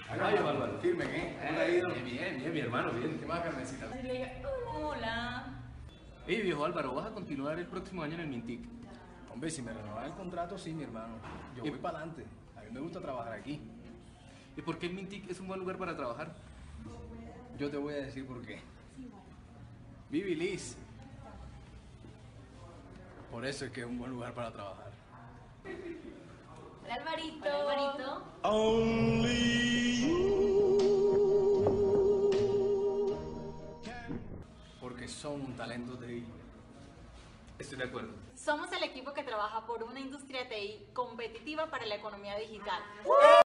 Ay, Álvaro. Firme, ¿qué? ¿Cómo te ha ido? Bien, mi hermano, bien. ¿Qué más, carnecita? Y le diga, hola. Hey, viejo Álvaro, ¿vas a continuar el próximo año en el Mintic? Hombre, si me renovan el contrato, sí, mi hermano. Yo voy para adelante. A mí me gusta trabajar aquí. ¿Y por qué el Mintic es un buen lugar para trabajar? Yo te voy a decir por qué. Vivi Liz. Por eso es que es un buen lugar para trabajar. Hola, Alvarito. Hola, Alvarito. Porque son un talento de TI. Estoy de acuerdo. Somos el equipo que trabaja por una industria de TI competitiva para la economía digital.